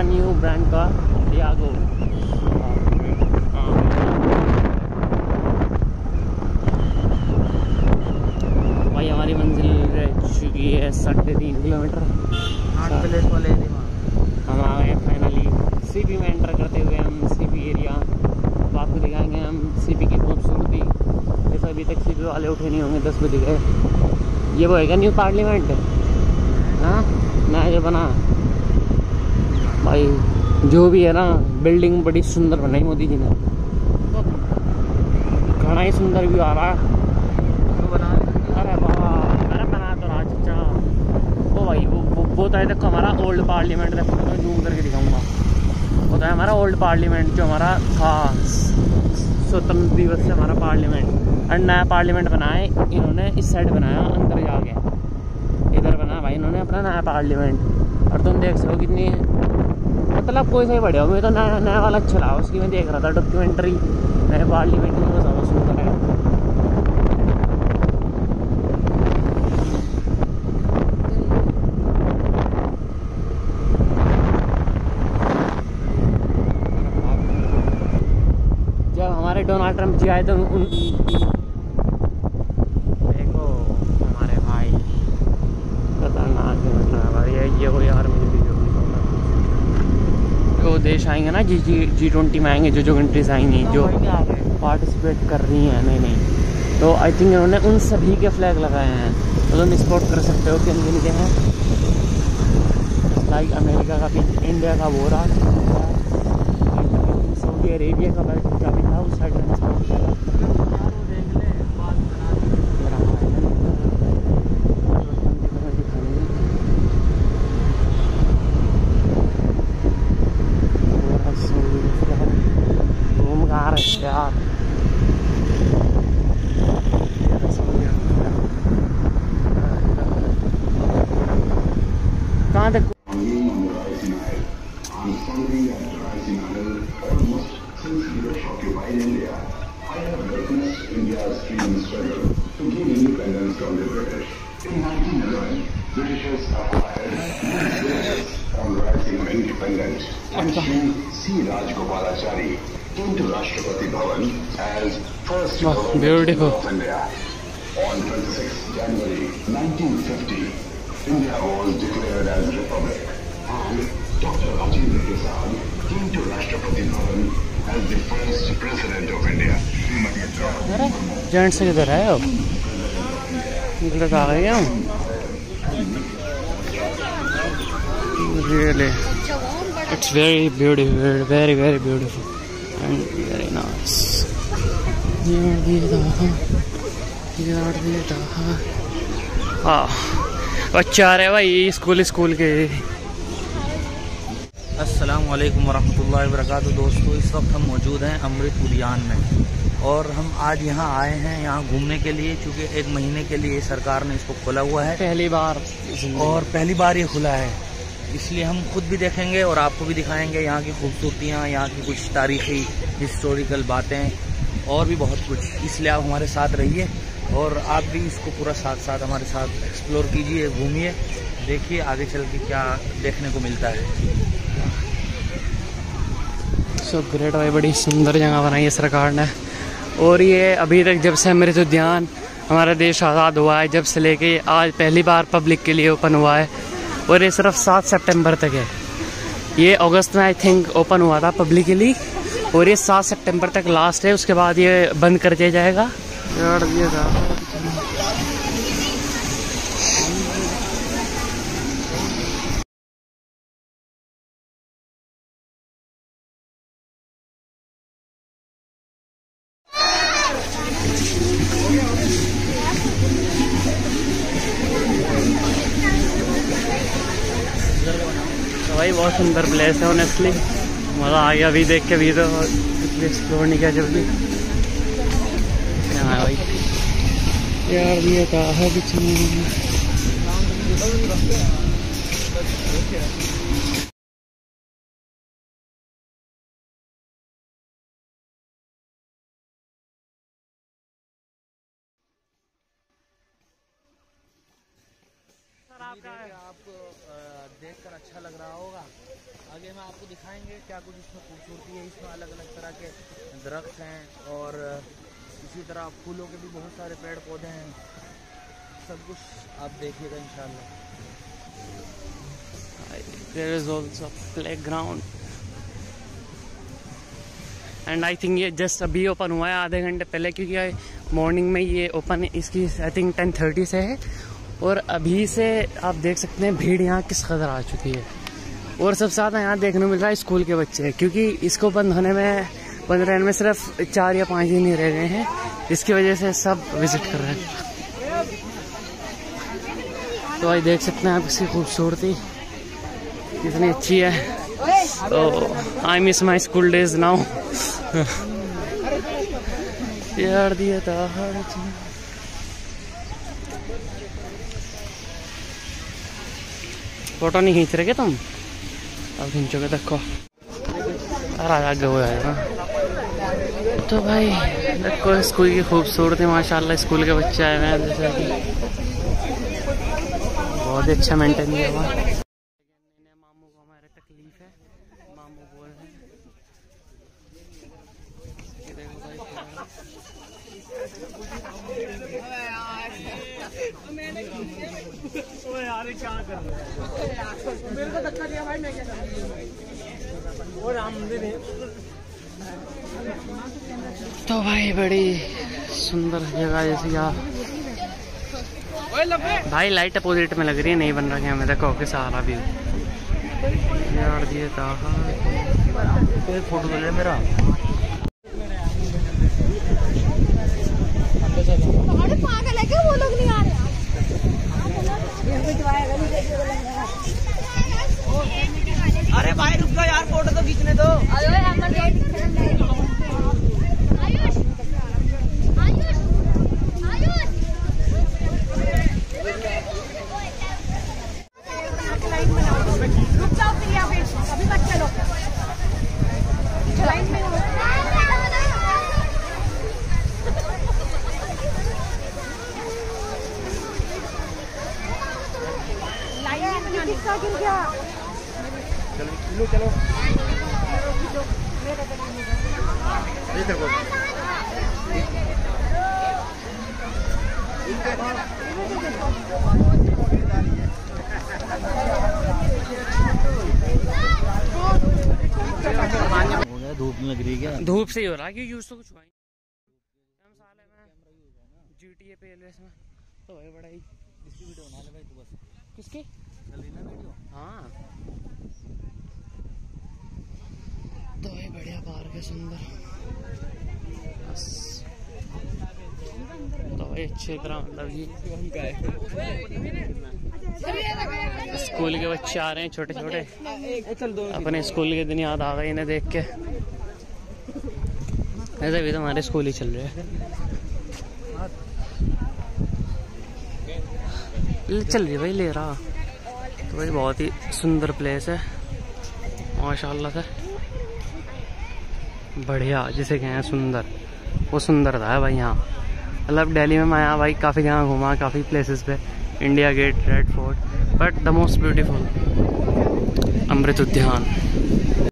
का new brand का Tiago. भाई हमारी मंजिल रह चुकी है 3.5 किलोमीटर। हम आ गए फाइनली सीपी में एंटर करते हुए। हम सीपी एरिया तो आपको दिखाएंगे हम सीपी की खूबसूरती। जैसे अभी तक सीपी वाले उठे नहीं होंगे, 10 बजे गए। ये वो है क्या न्यू पार्लियामेंट? हाँ नया जो बना भाई, जो भी है ना, बिल्डिंग बड़ी सुंदर बनाई मोदी जी ने। घना ही सुंदर व्यू आ रहा है। अरे बाबा, अरे बना तो रहा चाचा। ओ भाई वो तो है, देखो हमारा ओल्ड पार्लियामेंट। देखो मैं जूम करके दिखाऊंगा। वो तो है हमारा ओल्ड पार्लियामेंट जो हमारा था स्वतंत्र दिवस से हमारा पार्लियामेंट। और नया पार्लियामेंट बनाया इन्होंने इस साइड बनाया, अंदर जाके इधर बनाया भाई इन्होंने अपना नया पार्लियामेंट। और तुम देख सको कितनी, मतलब कोई सही बढ़िया। मुझे तो नया नया वाला अच्छा लगा। उसकी मैं देख रहा था डॉक्यूमेंट्री, नए पार्लियामेंट में, वो ज़्यादा सुंदर है। जब हमारे डोनाल्ड ट्रम्प जी आए तो उन देखो हमारे भाई खतरनाक है। मतलब ये हो यार, मुझे वीडियो वो देश आएंगे ना G20 में आएंगे, जो कंट्रीज आएंगी जो पार्टिसिपेट कर रही हैं। नहीं तो आई थिंक इन्होंने उन सभी के फ्लैग लगाए हैं। तो तुम स्पॉट कर सकते हो कि इनके हैं लाइक अमेरिका का भी, इंडिया का वो रहा, सऊदी अरेबिया का भी था उस साइड में स्पॉट किया था। यार कहाँ तक Rajgopalachari came to Rashtrapati Bhavan as first beautiful of India. On 26 January 1950, India was declared as a republic, and Dr. Rajendra Prasad came to Rashtrapati Bhavan as the first president of India. Gents से किधर है अब निकल आ गए हम really. It's very beautiful, very very beautiful and very nice. बच्चा आ रहे भाई स्कूल के। अस्सलाम वालेकुम वरहमतुल्लाहि वबरकातुहू। दोस्तों इस वक्त हम मौजूद हैं अमृत उद्यान में और हम आज यहाँ आए हैं यहाँ घूमने के लिए, क्योंकि 1 महीने के लिए सरकार ने इसको खोला हुआ है, पहली बार ये खुला है। इसलिए हम खुद भी देखेंगे और आपको भी दिखाएंगे यहाँ की खूबसूरतियाँ, यहाँ की कुछ तारीखी हिस्टोरिकल बातें और भी बहुत कुछ। इसलिए आप हमारे साथ रहिए और आप भी इसको पूरा साथ हमारे साथ एक्सप्लोर कीजिए, घूमिए, देखिए आगे चल के क्या देखने को मिलता है। सो ग्रेट भाई, बड़ी सुंदर जगह बनाई है सरकार ने। और ये अभी तक जब से अमृत उद्यान हमारा देश आज़ाद हुआ है, जब से लेके आज पहली बार पब्लिक के लिए ओपन हुआ है। और ये सिर्फ 7 सितंबर तक है। ये अगस्त में आई थिंक ओपन हुआ था पब्लिकली और ये 7 सितंबर तक लास्ट है, उसके बाद ये बंद कर दिया जाएगा। तो भाई बहुत सुंदर प्लेस है ऑनेस्टली, मज़ा आ गया अभी देख के। भी तो एक्सप्लोर नहीं किया जब भी। हाँ भाई यार ये था है आपका है। आपको देखकर अच्छा लग रहा होगा। आगे में आपको दिखाएंगे क्या कुछ इसमें खूबसूरती है। इसमें अलग अलग तरह के दरख्त हैं और इसी तरह फूलों के भी बहुत सारे पेड़ पौधे हैं। सब कुछ आप देखिएगा इंशाल्लाह। There is also playground and I think ये जस्ट अभी ओपन हुआ है आधे घंटे पहले, क्योंकि मॉर्निंग में ये ओपन इसकी आई थिंक 10:30 से है और अभी से आप देख सकते हैं भीड़ यहाँ किस कदर आ चुकी है। और सबसे ज़्यादा यहाँ देखने मिल रहा है स्कूल के बच्चे, क्योंकि इसको बंद होने में 15 दिन में सिर्फ 4 या 5 दिन ही रह गए हैं, इसकी वजह से सब विजिट कर रहे हैं। तो भाई देख सकते हैं आप इसकी खूबसूरती कितनी अच्छी है। तो I miss my school days now. यार दिया था फोटो नहीं खींच रहे क्या तुम? अब खींचोगे देखो। अरे आगे हुआ है ना। तो भाई देखो स्कूल की खूबसूरती माशाल्लाह। स्कूल के बच्चे आए हुए हैं, जैसे कि बहुत ही अच्छा मेंटेन किया हुआ। मामू को हमारे तकलीफ है, मामू बोल रहे हैं ये देखो भाई यार क्या कर रहे हो? मेरे को धक्का दिया भाई, मैं क्या करूं? और आमदनी तो भाई बड़ी सुंदर जगह जैसी आप भाई लाइट अपोजिट में लग रही है, नहीं बन रहा है हमें। देखो के सारा व्यू यार दिए फोटो ले मेरा। पागल है क्या वो लोग? नहीं आ रहे। अरे भाई रुक जाओ यार, फोटो तो खींचने दो। अभी मत चलो। चलो चलो धूप लग रही है क्या? धूप से ही हो रहा है, क्योंकि यूज तो कुछ हुआ हम साले में GTA पे एलएस में तो भाई बड़ा ही वीडियो बना ले भाई तू बस। किसकी चल रही ना वीडियो? हाँ। तो भाई बढ़िया पार्क है, सुंदर बस। तो भाई अच्छी तरह मतलब ये स्कूल के बच्चे आ रहे हैं छोटे छोटे, अपने स्कूल के दिन याद आ गए इन्हें देख के। ऐसे भी तो हमारे स्कूल ही चल रहे हैं, चल रही है भाई ले रहा। तो भाई बहुत ही सुंदर प्लेस है माशाल्लाह से, बढ़िया जिसे कहें सुंदर, वो सुंदरता है भाई यहाँ। मतलब दिल्ली में मैं आया भाई, काफ़ी जगह घूमा, काफ़ी प्लेसेस पे, India Gate, Red Fort, but the most beautiful Amrit उद्यान।